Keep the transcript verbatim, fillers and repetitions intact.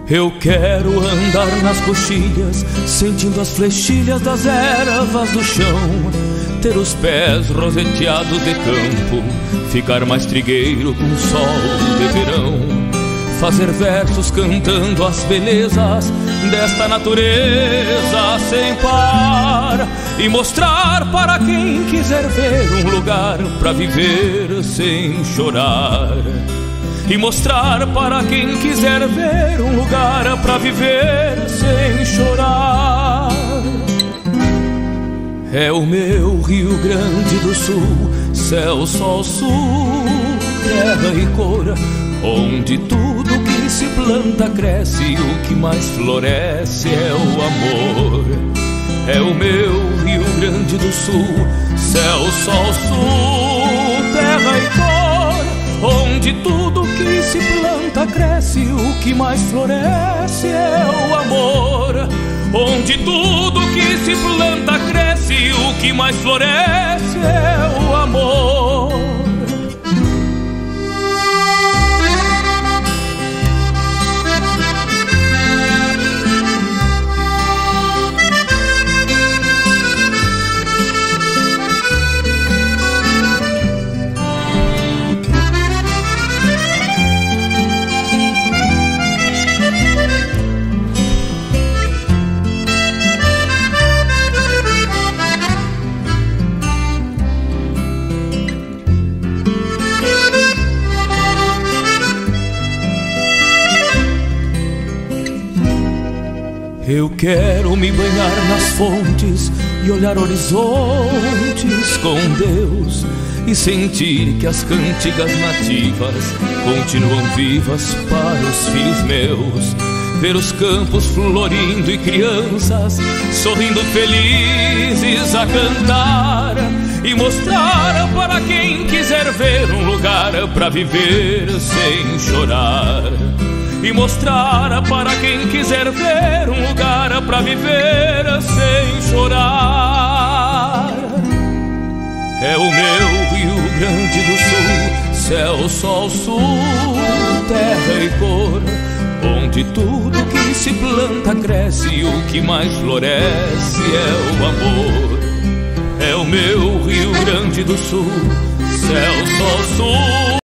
Eu quero andar nas coxilhas, sentindo as flechilhas das ervas do chão, ter os pés roseteados de campo, ficar mais trigueiro com sol de verão, fazer versos cantando as belezas desta natureza sem par, e mostrar para quem quiser ver um lugar pra viver sem chorar. E mostrar para quem quiser ver um lugar pra viver sem chorar. É o meu Rio Grande do Sul, céu, sol, sul, terra e cor, onde tudo que se planta cresce e o que mais floresce é o amor. É o meu Rio Grande do Sul, céu, sol, sul, terra e cor, onde tudo que se planta cresce, o que mais floresce é o amor. Onde tudo que se planta cresce, o que mais floresce é o amor. Eu quero me banhar nas fontes e olhar horizontes com Deus, e sentir que as cantigas nativas continuam vivas para os filhos meus. Ver os campos florindo e crianças sorrindo felizes a cantar, e mostrar para quem quiser ver um lugar pra viver sem chorar. E mostrar para quem quiser ver um lugar pra viver sem chorar. É o meu Rio Grande do Sul, céu, sol, sul, terra e cor, onde tudo que se planta cresce e o que mais floresce é o amor. É o meu Rio Grande do Sul, céu, sol, sul.